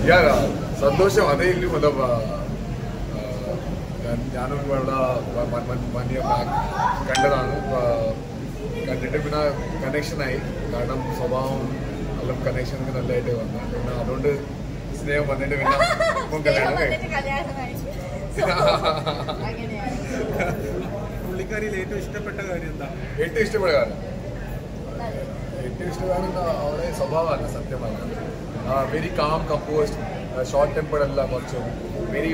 यार സന്തോഷം അതേ ഇല്ലു ഞാനും ഇവിടെ 1 year ബാക്ക് കണ്ടതാണ്. കണ്ടിട്ട് പിന്നെ കണക്ഷനായി. കാരണം സ്വഭാവം നല്ല കണക്ഷൻ നല്ലതായിട്ട് വന്നു. പിന്നെ അതുകൊണ്ട് സ്നേഹം വന്നിട്ട് പിന്നെ ഇപ്പം കല്യാണം പുള്ളിക്കാരിയിൽ ഏറ്റവും ഇഷ്ടപ്പെട്ട കാര്യം എന്താ? ഏറ്റവും ഇഷ്ടപ്പെട്ട കാര്യം അവരുടെ സ്വഭാവമാണ്. സത്യമാണ്. Very calm composed, short tempered അല്ല. കുറച്ച് വെരി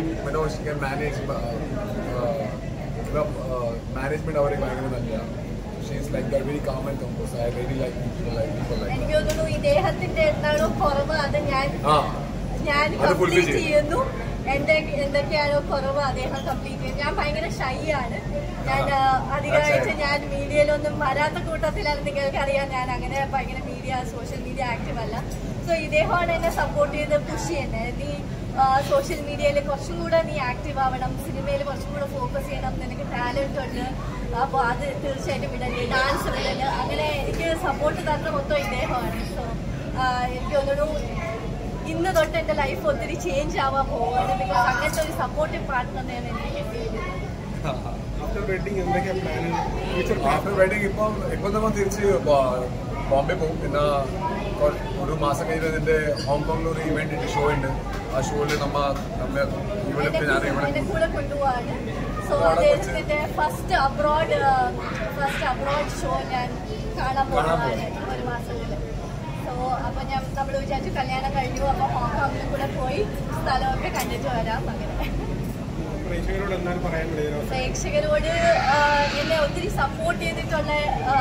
മാനേജ്മെന്റ് അവർക്ക് ഭയങ്കര നല്ലതാണ്. She's like that, very calm and composed. I really like people like എനിക്ക് തോന്നുന്നു ഇദ്ദേഹത്തിന്റെ എന്താണോ കുറവ് അത് ഞാൻ കംപ്ലീറ്റ് ചെയ്യുന്നു. എന്തൊക്കെയാണോ കുറവ് അദ്ദേഹം കംപ്ലീറ്റ് ചെയ്യും. ഞാൻ ഭയങ്കര ഷൈ ആണ്. ഞാൻ അധികമായിട്ട് ഞാൻ മീഡിയയിലൊന്നും വരാത്ത കൂട്ടത്തിലാണ്. നിങ്ങൾക്കറിയാം, ഞാൻ അങ്ങനെ ഭയങ്കര സോഷ്യൽ മീഡിയ ആക്റ്റീവ് അല്ല. സോ ഇദ്ദേഹമാണ് എന്നെ സപ്പോർട്ട് ചെയ്ത് പുഷ് ചെയ്യുന്നത്. നീ സോഷ്യൽ മീഡിയയിൽ കുറച്ചും കൂടെ നീ ആക്റ്റീവ് ആവണം, സിനിമയിൽ കുറച്ചും കൂടെ ഫോക്കസ് ചെയ്യണം, നിനക്ക് ടാലന്റ് ഉണ്ട്, അപ്പോൾ അത് തീർച്ചയായിട്ടും വിടല്, ഡാൻസ് വിടല്, അങ്ങനെ എനിക്ക് സപ്പോർട്ട് തരുന്ന മൊത്തം ഇദ്ദേഹമാണ്. സോ എനിക്ക് തോന്നുന്നു ഇന്ന് തൊട്ട് എന്റെ ലൈഫ് ഒത്തിരി ചേഞ്ച് ആവാൻ പോവാണ്. ബിക്കോസ് അങ്ങനത്തെ ഒരു സപ്പോർട്ടീവ് പാർട്ട്ണറിനെയാണ് എനിക്ക് കിട്ടിയത്. ആഫ്റ്റർ വെഡിങ് ഇപ്പം നമ്മൾ തിരിച്ച് ബോംബെ പോകും. പിന്നെ ഒരു മാസം കഴിഞ്ഞ് ഇതിന്റെ ഹോങ്കോങ്ങിൽ ഒരു ഇവന്റ് ഷോ ഉണ്ട്. ആ ഷോയിൽ ഇവിടെ കൂടെ കൊണ്ടുപോവാണ്. സോ അദ്ദേഹത്തിന്റെ ഫസ്റ്റ് അബ്രോഡ് ഷോ ഞാൻ കാണാൻ പോകുന്നതാണ് ഒരു മാസത്തില്. സോ അപ്പൊ നമ്മൾ വിചാരിച്ചു കല്യാണം കഴിഞ്ഞു, അപ്പൊ ഹോങ്കോങ്ങിൽ കൂടെ പോയി സ്ഥലമൊക്കെ കണ്ടിട്ട് വരാം. അങ്ങനെ പ്രേക്ഷകരോട് എന്നെ ഒത്തിരി സപ്പോർട്ട് ചെയ്തിട്ടുള്ള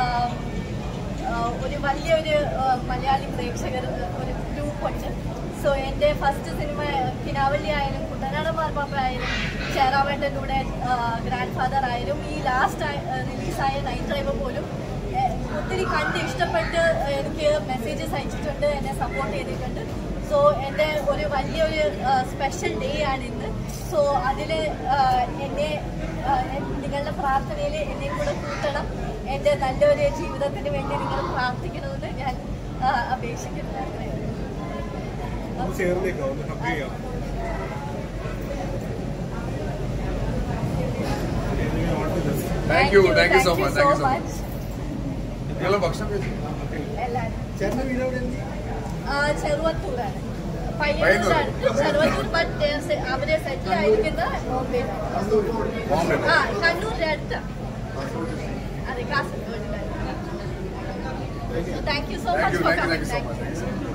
ഒരു വലിയൊരു മലയാളി പ്രേക്ഷകർ ഒരു ഗ്രൂപ്പുണ്ട്. സോ എൻ്റെ ഫസ്റ്റ് സിനിമ കിനാവല്ലി ആയാലും കുട്ടനാടൻ മാർപ്പാപ്പ ആയാലും ചേറാവേട്ടൻ്റെ കൂടെ ഗ്രാൻഡ് ഫാദർ ആയാലും ഈ ലാസ്റ്റ് റിലീസായ നൈറ്റ് ഡ്രൈവർ പോലും ഒത്തിരി കണ്ട് ഇഷ്ടപ്പെട്ട് എനിക്ക് മെസ്സേജസ് അയച്ചിട്ടുണ്ട്, എന്നെ സപ്പോർട്ട് ചെയ്തിട്ടുണ്ട്. സോ എൻ്റെ ഒരു വലിയൊരു സ്പെഷ്യൽ ഡേ ആണ് ഇന്ന്. സോ അതിൽ എന്നെ നിങ്ങളുടെ പ്രാർത്ഥനയിൽ എന്നെയും കൂടെ കൂട്ടണം. എൻ്റെ നല്ലൊരു ജീവിതത്തിന് വേണ്ടി നിങ്ങൾ പ്രാർത്ഥിക്കണമെന്ന് ഞാൻ അപേക്ഷിക്കുന്നു. Thank you so much. ചെറുവത്തൂരാണ്, പയ്യന്നൂരടുത്ത് ചെറുവത്തൂർ. ബട്ട് അവരെ സെറ്റിൽ ആയിരിക്കുന്ന ബോംബെ, കണ്ണൂരിന്റെ അടുത്താണ്. അതെ, Kasaragod. Thank you so much for coming.